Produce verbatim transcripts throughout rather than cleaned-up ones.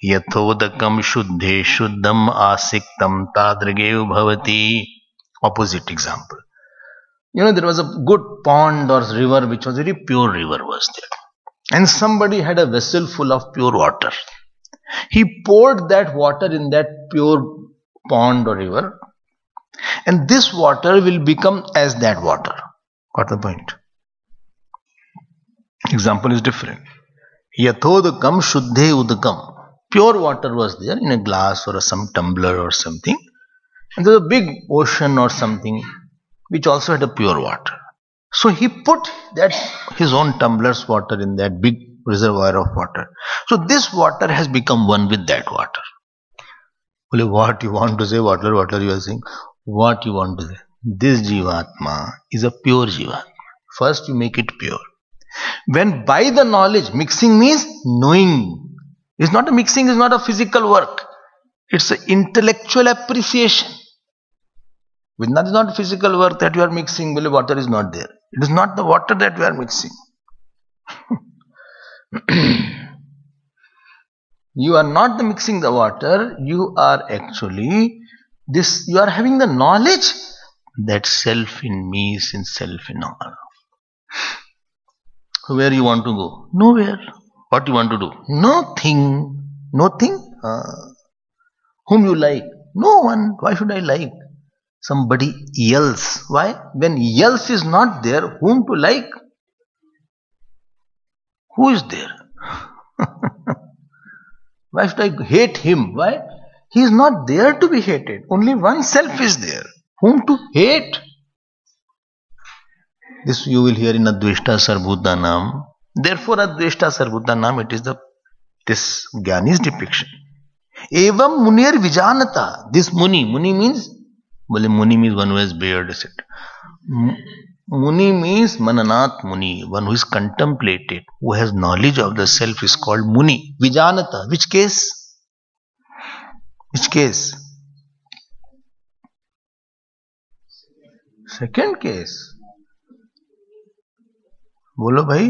Yathodakam shuddhe shuddham asiktam tadrigev bhavati. Opposite example. You know, there was a good pond or river which was very pure river was there. And somebody had a vessel full of pure water. He poured that water in that pure pond or river. And this water will become as that water. Got the point? Example is different. Yathodakam shuddhe udakam. Pure water was there in a glass or a, some tumbler or something. And there was a big ocean or something which also had a pure water. So he put that his own tumbler's water in that big reservoir of water. So this water has become one with that water. Well, what you want to say, water, water you are saying? What you want to say? This Jivatma is a pure Jivatma. First you make it pure. When by the knowledge, mixing means knowing. It's not a mixing, is not a physical work. It's an intellectual appreciation. Vijnana is not physical work that you are mixing, well, water is not there. It is not the water that you are mixing. You are not the mixing the water, you are actually this, you are having the knowledge that self in me is in self in all. Where you want to go? Nowhere. What you want to do? Nothing. Nothing? Uh, whom you like? No one. Why should I like? Somebody else. Why? When else is not there, whom to like? Who is there? Why should I hate him? Why? He is not there to be hated. Only one self is there. Whom to hate? This you will hear in Adveshta Sarvbhutanam. Therefore, Adveshta Sarvbhutanam, it is the this Jnani's depiction. Evam Munir Vijanata. This Muni. Muni means, well, Muni means one who has beard, et cetera. Muni means Mananat Muni, one who is contemplated, who has knowledge of the self is called Muni. Vijanata. Which case? Which case? Second case. बोलो भाई,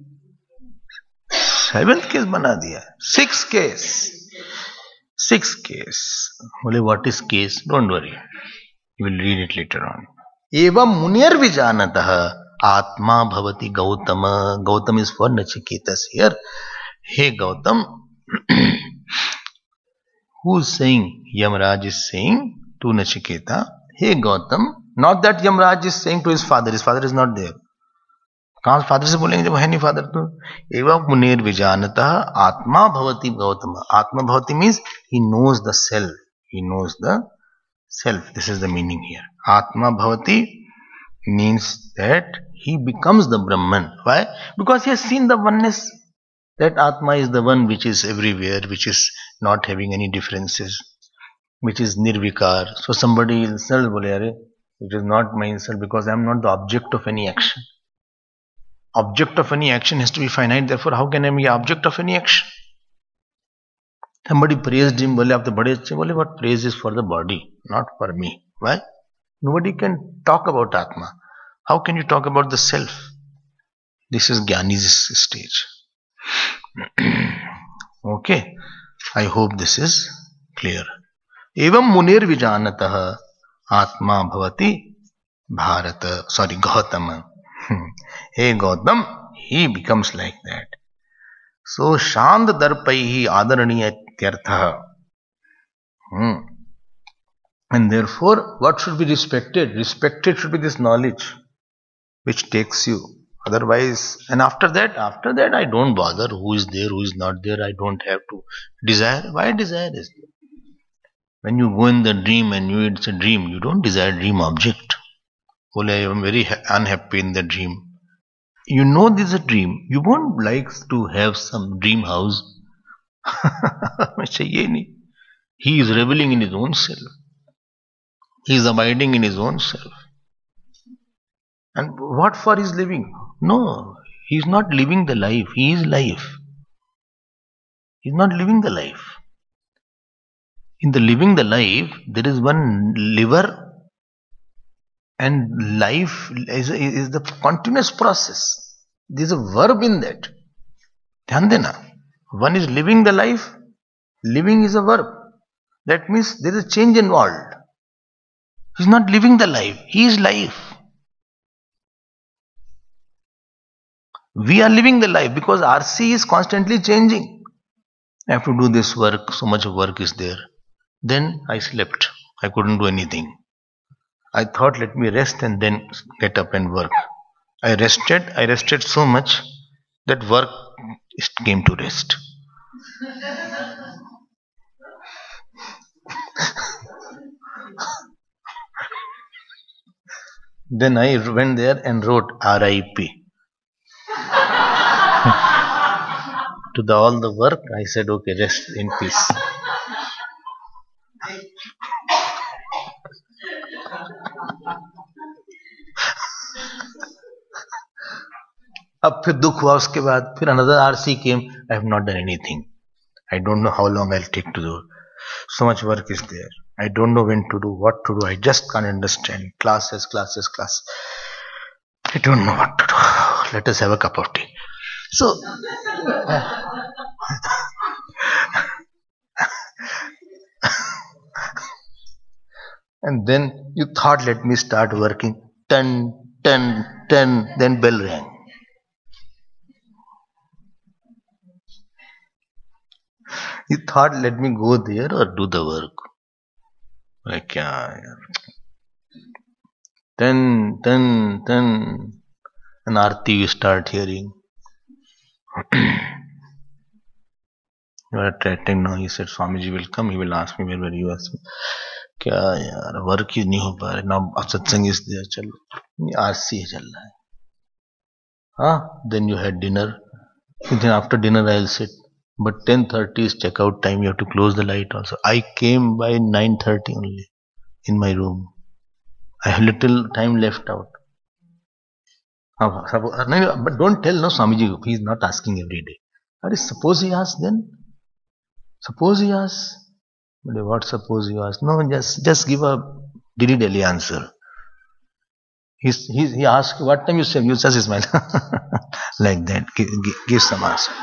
seventh case बना दिया. Six case. Six case. बोले what is case? Don't worry, you will read it later on. एवं मुनिर विजानतः आत्मा भवति Gautama. Gautama is for Nachiketas here. हे Gautama, who is saying? Yamraj is saying to Nachiketa, hey Gautam. Not that Yamraj is saying to his father. His father is not there. कहाँ father से बोलेंगे जब है नहीं फादर तो? एवं मुनेर विजानतः आत्मा भवति गौतम. आत्मा भवति means he knows the self. He knows the self. This is the meaning here. Atma bhavati means that he becomes the Brahman. Why? Because he has seen the oneness. That Atma is the one which is everywhere, which is not having any differences, which is nirvikar. So somebody insult bole, it is not my insult because I am not the object of any action. Object of any action has to be finite. Therefore, how can I be object of any action? Somebody praised him. Bole, aap to bade achhe. Bole, what praise is for the body, not for me. Why? Nobody can talk about Atma. How can you talk about the self? This is Jnani's stage. Okay. I hope this is clear. Evam munir vijanatah Atma bhavati Bharata. Sorry, Gautama. Hey Gautam, he becomes like that. So Shand Darpaihi Adaraniya Tyartha. Hmm. And therefore, what should be respected? Respected should be this knowledge which takes you. Otherwise, and after that, after that, I don't bother who is there, who is not there. I don't have to desire. Why desire is there? When you go in the dream and you it's a dream, you don't desire dream object. Well, I am very unhappy in the dream. You know this is a dream. You won't like to have some dream house. He is reveling in his own self. He is abiding in his own self. And what for is living? No, he is not living the life. He is life. He is not living the life. In the living the life, there is one liver. And life is, is the continuous process. There is a verb in that. Dhyan dena. One is living the life Living is a verb. That means there is a change involved. He is not living the life. He is life. We are living the life because R C is constantly changing. I have to do this work. So much work is there. Then I slept. I couldn't do anything. I thought, let me rest and then get up and work. I rested. I rested so much that work came to rest. Then I went there and wrote R I P to the, all the work. I said, okay, rest in peace. अब फिर दुख हुआ उसके बाद फिर another R C came. I have not done anything. I don't know how long I'll take to do. So much work is there. I don't know when to do, what to do. I just can't understand. Classes, classes, class. I don't know what to do. Let us have a cup of tea. So, and then you thought, let me start working. Ten, ten, ten, then bell rang. You thought, let me go there or do the work. Like, yeah, yeah. Ten, ten, ten. An arti you start hearing. You are attracting now. He said, Swamiji will come. He will ask me, where were you? Ask me. क्या यार work ही नहीं हो पा रहा ना अब सत्संग इस दिया चलो आरसी है चल रहा है हाँ then you had dinner then after dinner I'll sit but ten thirty is checkout time you have to close the light also I came by nine thirty only in my room I have little time left out but don't tell no Swamiji he is not asking every day but suppose he asks then suppose he asks But what suppose you ask? No, just just give a dilly dally answer. He's, he's, he asks, what time you say? You just smile. Like that. Give, give, give some answer.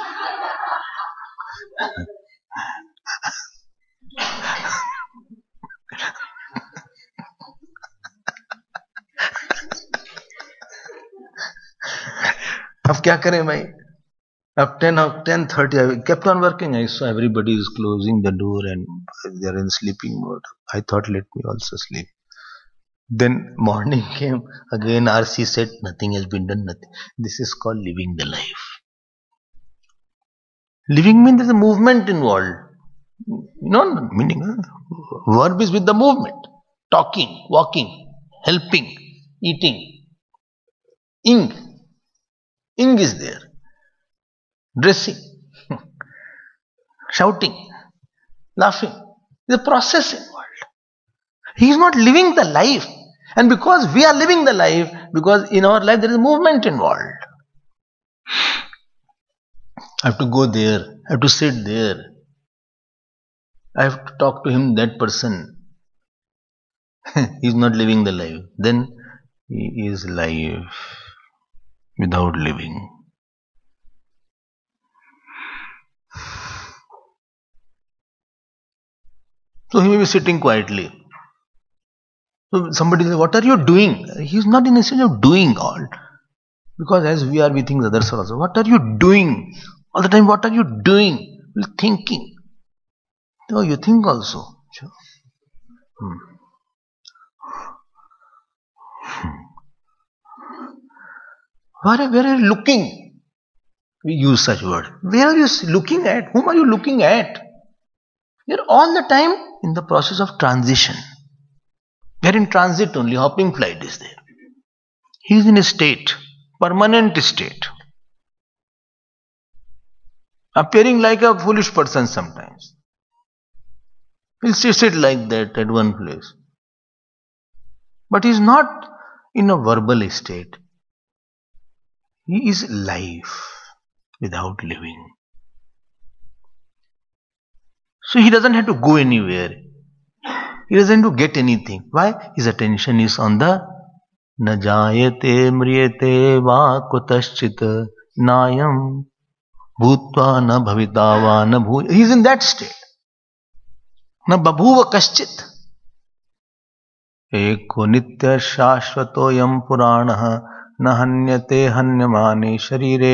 अब क्या करें भाई Up ten, ten thirty, I kept on working. I saw everybody is closing the door and they are in sleeping mode. I thought, let me also sleep. Then morning came. Again, R C said, nothing has been done. Nothing. This is called living the life. Living means there's a movement involved. You know, meaning, huh? Verb is with the movement. Talking, walking, helping, eating. Ing. Ing is there. Dressing, shouting, laughing. There's a process involved. He is not living the life. And because we are living the life, because in our life there is movement involved. I have to go there. I have to sit there. I have to talk to him, that person. He is not living the life. Then he is life without living. So he may be sitting quietly. So somebody says, what are you doing? He is not in a state of doing all. Because as we are, we think others are also. What are you doing? All the time, what are you doing? You're thinking. No, you think also. Sure. Hmm. Hmm. Where, where are you looking? We use such word. Where are you looking at? Whom are you looking at? You're all the time in the process of transition. We are in transit only, hopping flight is there. He is in a state, permanent state. Appearing like a foolish person sometimes. He'll sit like that at one place. But he is not in a verbal state. He is life without living. So he doesn't have to go anywhere. He doesn't have to get anything. Why? His attention is on the na jayate mriyate va kutaschit nayam bhutva na bhavitava na bhu. He is in that state. न बभूव कश्चित एको नित्य शाश्वतोऽयं पुराणः न हन्यते हन्यमाने शरीरे.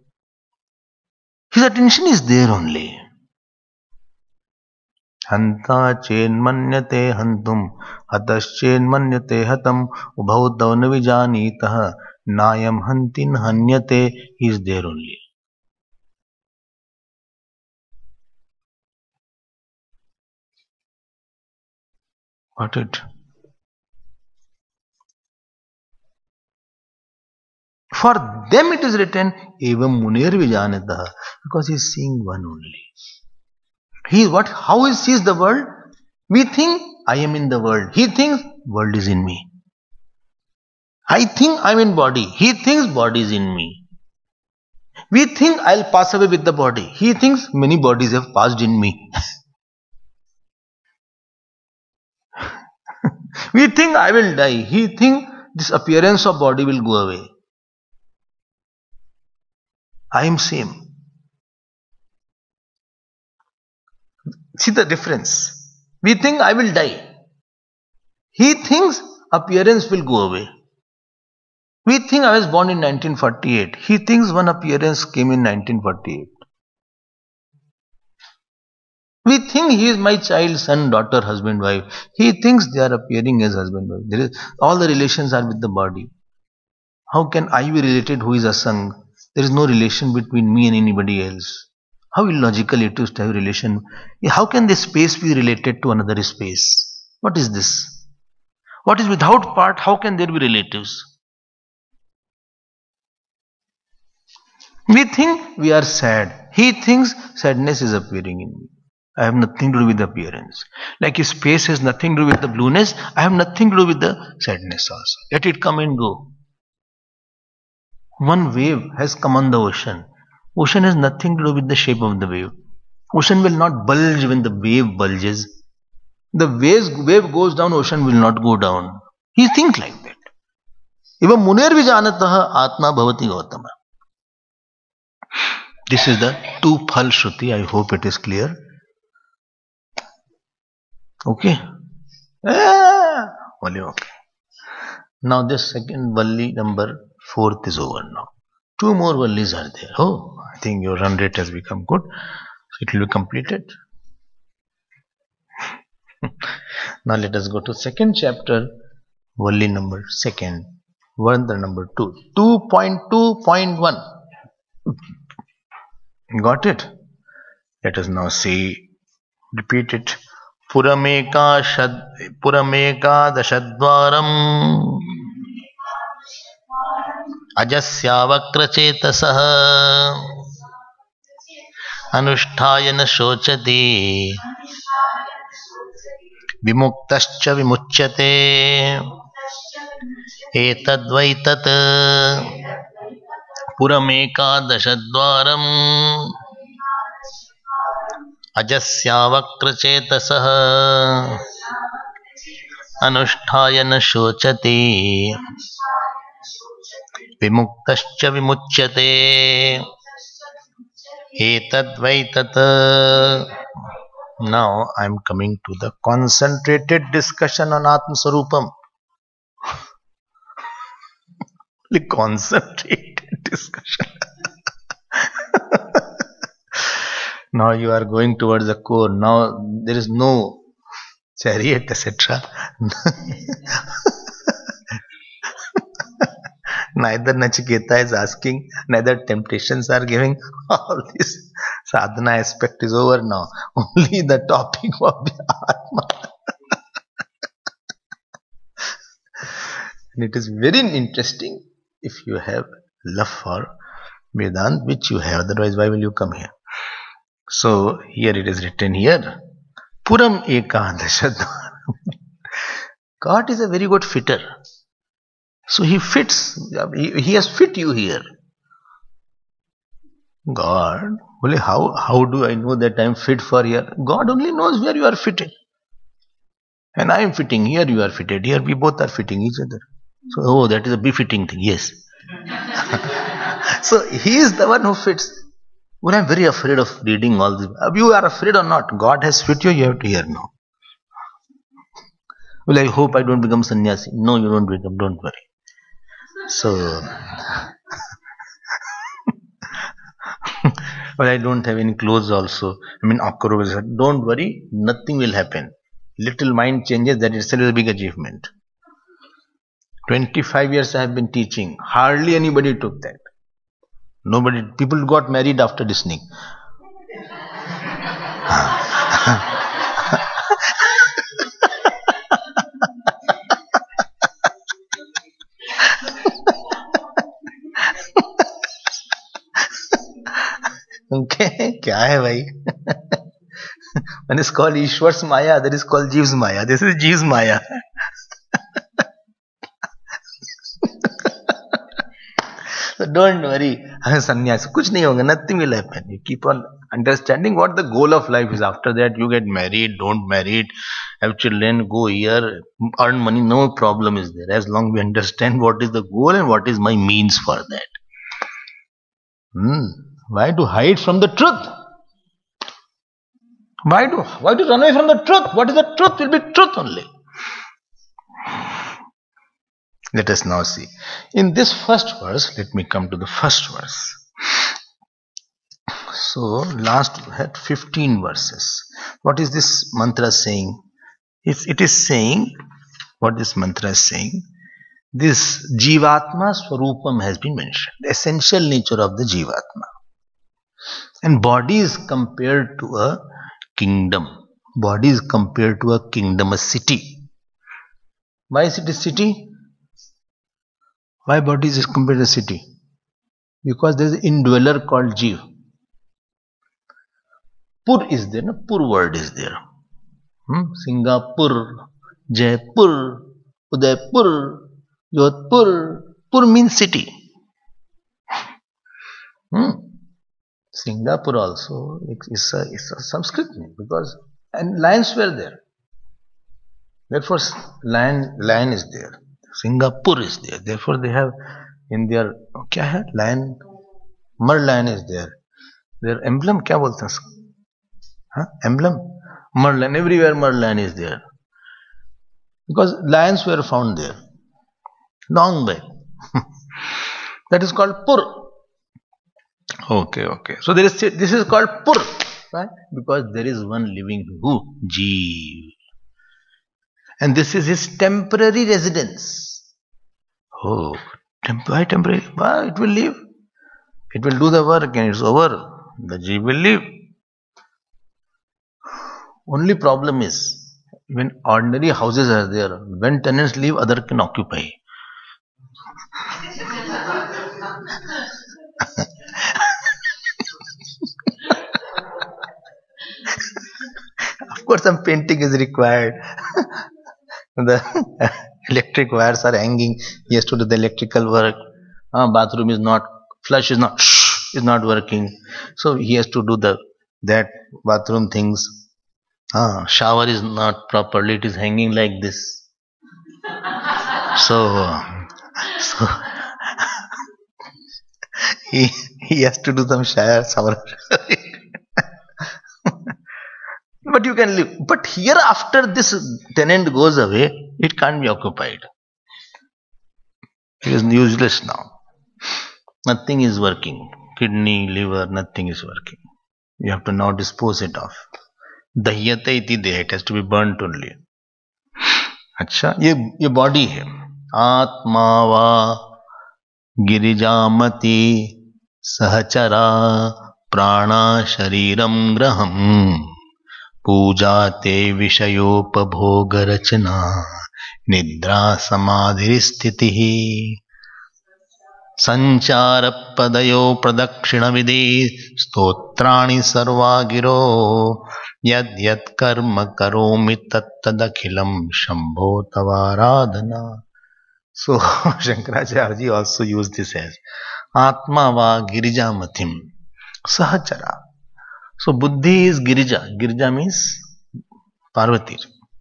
His attention is there only. हंता चेन्मन्यते हंतुम हतश्चेन्मन्यते हतम उभौ तौ न विजानीतः नायम हंति न हन्यते. He is there only. Got it? For them it is written evam munir vijanatah, because he is seeing one only. He is what? How he sees the world? We think I am in the world. He thinks world is in me. I think I am in body. He thinks body is in me. We think I will pass away with the body. He thinks many bodies have passed in me. We think I will die. He thinks this appearance of body will go away. I am same. See the difference. We think I will die. He thinks appearance will go away. We think I was born in nineteen forty-eight. He thinks one appearance came in nineteen forty-eight. We think he is my child, son, daughter, husband, wife. He thinks they are appearing as husband, wife. There is, all the relations are with the body. How can I be related who is asang? There is no relation between me and anybody else. How illogical it is to have relation. How can this space be related to another space? What is this? What is without part? How can there be relatives? We think we are sad. He thinks sadness is appearing in me. I have nothing to do with the appearance. Like if space has nothing to do with the blueness, I have nothing to do with the sadness also. Let it come and go. One wave has come on the ocean. Ocean has nothing to do with the shape of the wave. Ocean will not bulge when the wave bulges. The waves, wave goes down, ocean will not go down. He thinks like that. Evam munir vijanatah atma bhavati gautama. This is the two phal shruti. I hope it is clear. Okay. Ah, only okay. Now this second valli number fourth is over now. Two more vallis are there. Oh, I think your run rate has become good. So it will be completed. Now let us go to second chapter, valli number second, Varndra number two, two point two point one. Got it? Let us now see, repeat it. Purameka shad, Purameka dashadvaram ajasya vakrachetasah anusthayana shochati vimuktascha vimuchyate etadvaitat purameka dashadvaram ajasya vakrachetasah anusthayana shochati vimuktascha vimuchyate etadvaitat. Now I am coming to the concentrated discussion on Atma Sarupam. The concentrated discussion. Now you are going towards the core. Now there is no chariot, et cetera. Neither Nachiketa is asking, neither temptations are giving. All this sadhana aspect is over now. Only the topic of the Atma. And it is very interesting if you have love for Vedanta, which you have. Otherwise, why will you come here? So here it is written here, Puram Ekadashadvaram. God is a very good fitter. So he fits, he has fit you here. God, well, how, how do I know that I am fit for here? God only knows where you are fitted. And I am fitting here, you are fitted here, we both are fitting each other. So, oh, that is a befitting thing, yes. So he is the one who fits. Well, I am very afraid of reading all this. You are afraid or not, God has fit you, you have to hear now. Well, I hope I don't become sannyasi. No, you don't become, don't worry. So, well, I don't have any clothes also. I mean, don't worry, nothing will happen. Little mind changes, that itself is a big achievement. twenty-five years I have been teaching. Hardly anybody took that. Nobody, people got married after listening. Okay, क्या है भाई? One is called Ishwar's Maya, other is called Jeev's Maya. This is Jeev's Maya. So don't worry, sannyas, kuch nahi hoga, nothing will happen. You keep on understanding what the goal of life is. After that, you get married, don't married, have children, go here, earn money, no problem is there. As long as we understand what is the goal and what is my means for that. Hmm. Why to hide from the truth? Why to why to run away from the truth? What is the truth? Will be truth only. Let us now see. In this first verse, let me come to the first verse. So, last we had fifteen verses. What is this mantra saying? It's, it is saying, what this mantra is saying, this Jivatma Swarupam has been mentioned. The essential nature of the Jivatma. And body is compared to a kingdom. Body is compared to a kingdom, a city. Why is it a city? Why body is compared to a city? Because there is an indweller called Jeev. Pur is there, no? Pur word is there. Hmm? Singapore, Jaipur, Udaipur, Jodhpur. Pur means city. Hmm? Singapore also is a, is a Sanskrit name, because and lions were there. Therefore, lion lion is there. Singapore is there. Therefore, they have in their क्या है lion, mer lion is there. Their emblem क्या बोलते हैं? Huh? Emblem mer lion. Everywhere mer lion is there, because lions were found there long back. That is called Pur. Okay, okay. So there is this is called Pur, right? Because there is one living who? Jeev. And this is his temporary residence. Oh, temp why temporary? Why it will leave? It will do the work and it's over. The Jeev will leave. Only problem is, when ordinary houses are there, when tenants leave, other can occupy. Of course, some painting is required. The electric wires are hanging. He has to do the electrical work. Uh, bathroom is not, flush is not, shh, is not working. So he has to do the that bathroom things. Uh, shower is not properly. It is hanging like this. So, so he he has to do some shower. shower. But you can live. But here, after this tenant goes away, it can't be occupied. It is useless now. Nothing is working. Kidney, liver, nothing is working. You have to now dispose it off. Dahyate iti deha, it has to be burnt only. अच्छा, ये ये body है. आत्मा वा गिरिजामति सहचरा प्राणा शरीरम Graham पूजाते विषयोपभोग रचना निद्रा समाधि स्थिति संचार पदयो प्रदक्षिण विधि स्तोत्राणि सर्वा गिरो यद यद कर्म करोमि तत्तदखिलम Shambho तवाराधना. So Shankaracharya ji also used this as Atma va Girijamatim Sahachara. So Buddhi is Girija. Girija means Parvati.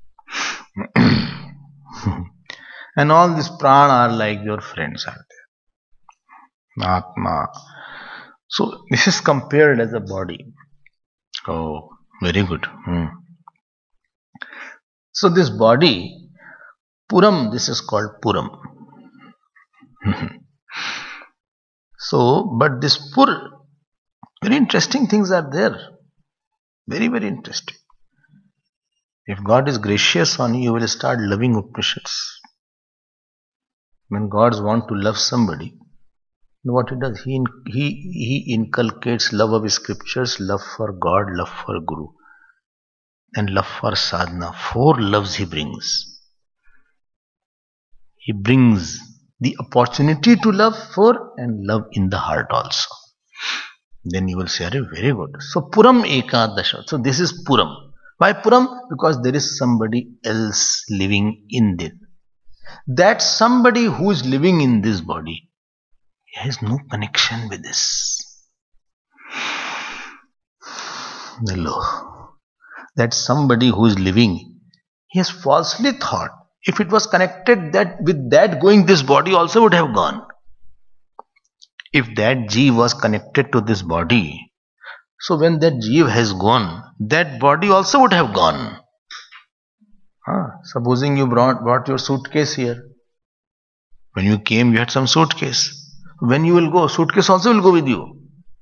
And all these prana are like your friends are there. Atma. So this is compared as a body. Oh, very good. Hmm. So this body, Puram, this is called Puram. So, but this Pur, very interesting things are there. Very, very interesting. If God is gracious on you, you will start loving Upanishads. When gods want to love somebody, what he does, he, he, he inculcates love of scriptures, love for God, love for Guru, and love for sadhana. Four loves he brings. He brings the opportunity to love for and love in the heart also. Then you will say, very good. So Puram Ekadasha. So this is Puram. Why Puram? Because there is somebody else living in it. That somebody who is living in this body has no connection with this. Hello. That somebody who is living, he has falsely thought, if it was connected that with that going, this body also would have gone. If that Jeev was connected to this body, so when that Jeev has gone, that body also would have gone. Huh? Supposing you brought, brought your suitcase here. When you came, you had some suitcase. When you will go, suitcase also will go with you.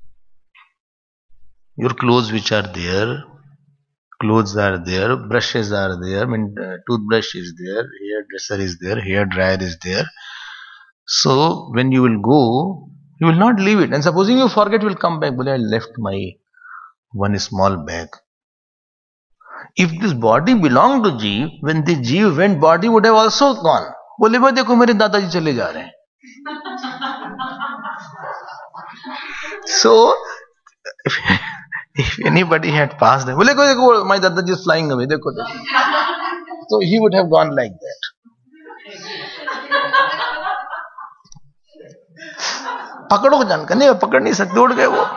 Your clothes which are there, clothes are there, brushes are there, I mean, uh, toothbrush is there, hairdresser is there, hair dryer is there. So when you will go, you will not leave it. And supposing you forget, you will come back. But I left my one small bag. If this body belonged to Jeev, when the Jeev went, body would have also gone. बोले भाई देखो मेरे दादाजी चले जा रहे हैं. So if, if anybody had passed them, बोले देखो देखो my दादाजी is flying away. देखो देखो. So he would have gone like that. पकड़ो जान का नहीं, पकड़ नहीं सकते, उड़ गए वो.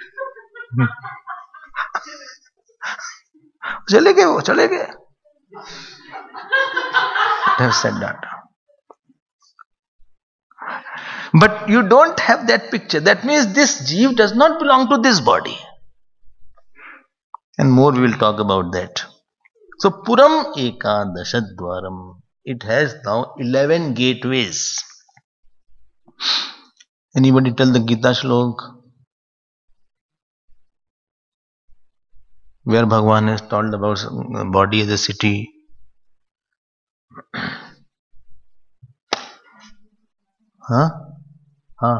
चले गए वो, चले गए. Have said that. But you don't have that picture. That means this Jeev does not belong to this body. And more we will talk about that. So Puram Ekadashadwaram. It has now eleven gateways. Anybody tell the Gita Shlok? Where Bhagavan has told about body as a city. Huh? Huh?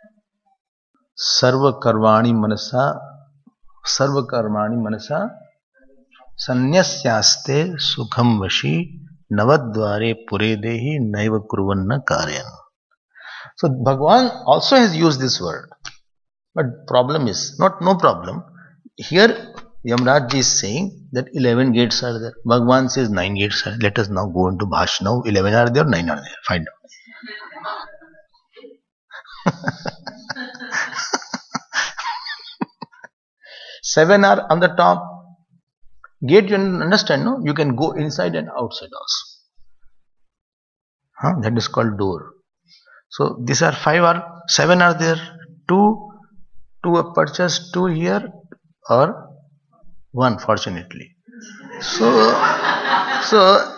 Sarva Karvani Manasa Sarva Karvani Manasa Sanyasyaste Sukham Vashi Navadvare Pure Dehi Naiva Kurvanna Karyan. So Bhagavan also has used this word. But problem is, not no problem. Here Yamraj ji is saying that eleven gates are there. Bhagavan says nine gates are there. Let us now go into Bhash now. eleven are there, nine are there. Find out. Seven are on the top. Gate, you understand, no? You can go inside and outside also. Huh? That is called door. So these are five are seven are there. Two, two apertures, two here, or one, fortunately. So, so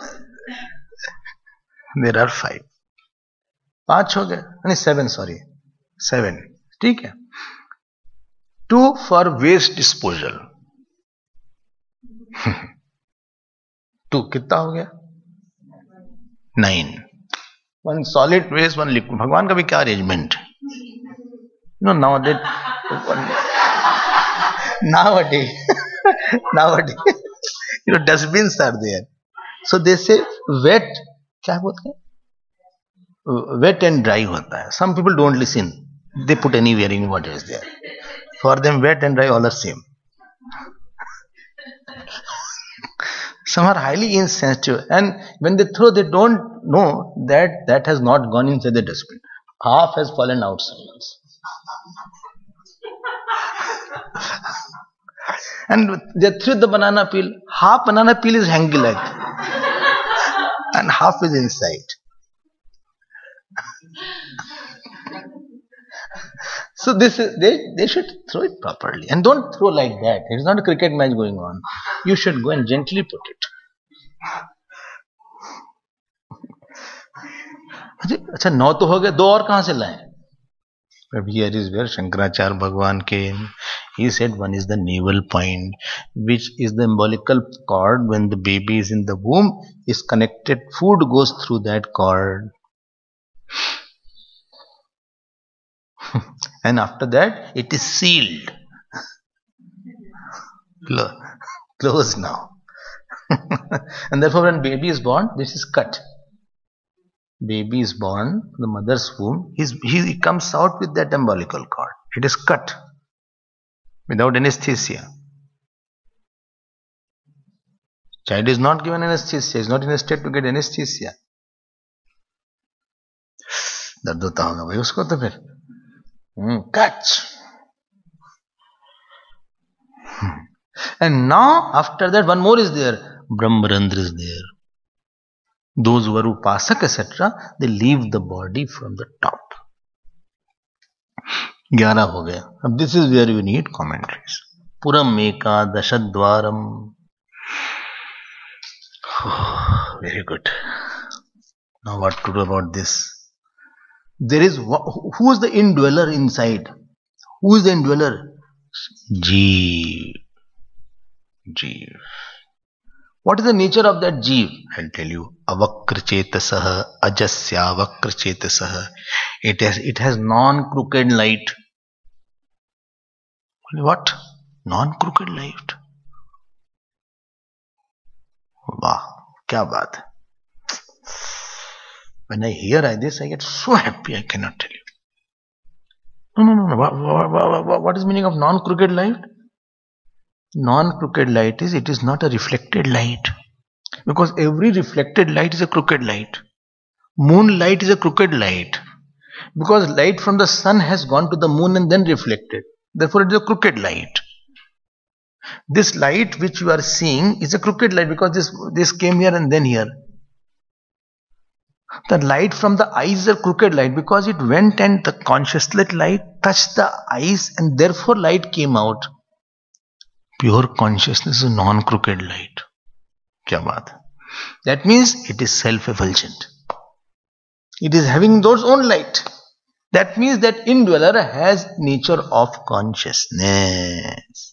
there are five. पांच हो गए, नहीं seven, sorry, seven. ठीक है. Two for waste disposal. Two कितना हो गया? Nine. One solid waste, one liquid. भगवान का भी क्या arrangement? No, nowadays, nowadays, nowadays, you know, dustbins are there. So they say wet, क्या बोलते हैं? Wet and dry होता है. Some people don't listen. They put anywhere in what is there. For them, wet and dry all are same. Some are highly insensitive, and when they throw, they don't know that that has not gone inside the dustbin. Half has fallen outside. And they threw the banana peel. Half banana peel is hanging like that, and half is inside. So this is, they, they should throw it properly. And don't throw like that. It is not a cricket match going on. You should go and gently put it. अच्छा नौ तो हो गए, दो और कहां से लाए? But here is where Shankaracharya Bhagwan came. He said one is the navel point, which is the umbilical cord. When the baby is in the womb, is connected, food goes through that cord. And after that, it is sealed. Closed now. And therefore, when baby is born, this is cut. Baby is born, the mother's womb, he's, he comes out with that umbilical cord. It is cut without anesthesia. Child is not given anesthesia, is not in a state to get anesthesia. दर्द होता होगा भाई उसको तो फिर catch. And now after that one more is there, Brahmarandra is there. Those who are upasak et cetera, they leave the body from the top. ग्यारह हो गया. अब this is where you need commentaries. Puram ekadashadvaram. Very good. Now what to do about this? There is, who is the indweller inside? Who is the indweller? Jeev. Jeev. What is the nature of that Jeev? I'll tell you. Avakrichetasah, ajasya avakrichetasah. It has, it has non-crooked light. What? Non-crooked light. Wow, kya baat hai. When I hear this, I get so happy, I cannot tell you. No, no, no, no. What, what, what is the meaning of non-crooked light? Non-crooked light is, it is not a reflected light. Because every reflected light is a crooked light. Moonlight is a crooked light. Because light from the sun has gone to the moon and then reflected. Therefore it is a crooked light. This light which you are seeing is a crooked light because this, this came here and then here. The light from the eyes is a crooked light because it went and the consciousness light touched the eyes and therefore light came out. Pure consciousness is a non-crooked light. Kya baat hai? That means it is self-effulgent. It is having those own light. That means that indweller has nature of consciousness.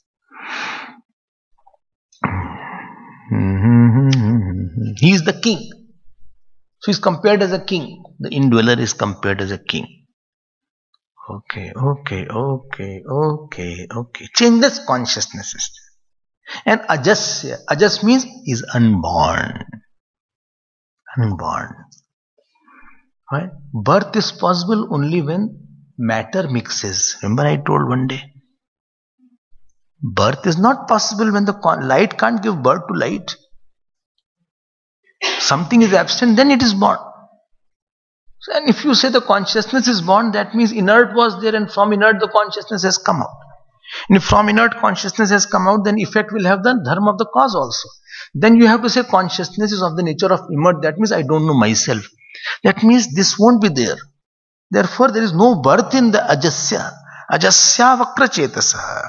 He is the king. So he is compared as a king. The indweller is compared as a king. Okay, okay, okay, okay, okay. Changeless consciousness is there. And ajasya. Ajas means is unborn. Unborn. Right? Birth is possible only when matter mixes. Remember I told one day. Birth is not possible when the light can't give birth to light. Something is absent, then it is born. And if you say the consciousness is born, that means inert was there and from inert the consciousness has come out. And if from inert consciousness has come out, then effect will have the dharma of the cause also. Then you have to say consciousness is of the nature of inert. That means I don't know myself. That means this won't be there. Therefore there is no birth in the ajasya. Ajasya vakrachetasa.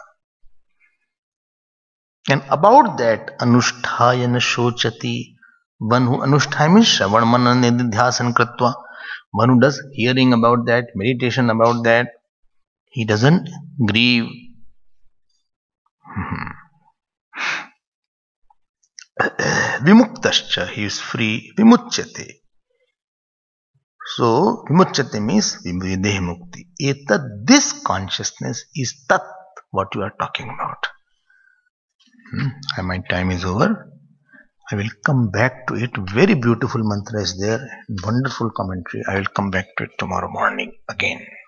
And about that, anusthayana shochati. One who anusthaya means shravan manana nididhyasan kritva. One who does hearing about that, meditation about that, he doesn't grieve. Vimuktascha, he is free. Vimuchyate. So, vimuchyate means videhi mukti. Etat, this consciousness is tat, what you are talking about. Hmm. And my time is over. I will come back to it. Very beautiful mantra is there. Wonderful commentary. I will come back to it tomorrow morning again.